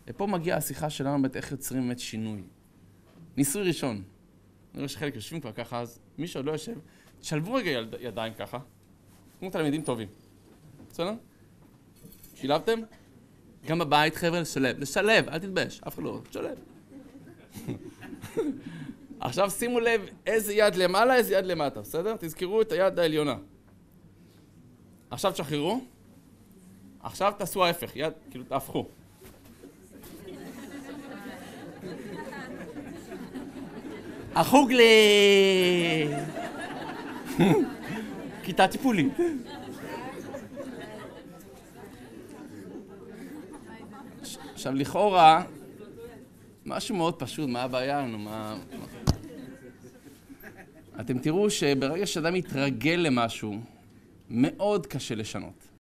ופה מגיעה השיחה שלנו באמת איך יוצרים באמת שינוי. ניסוי ראשון. אני רואה שחלק יושבים כבר ככה, אז מי שעוד לא יושב, תשלבו רגע ידיים ככה, כמו תלמידים טובים. בסדר? שילבתם? גם בבית, חבר'ה, לשלב, אל תתבייש, אף אחד לא, תשלב. עכשיו שימו לב איזה יד למעלה, איזה יד למטה, בסדר? תזכרו את היד העליונה. עכשיו תשחררו. עכשיו תעשו ההפך, יד, כאילו תהפכו. החוג כיתה טיפולית. עכשיו לכאורה, משהו מאוד פשוט, מה הבעיה לנו, אתם תראו שברגע שאדם מתרגל למשהו, מאוד קשה לשנות.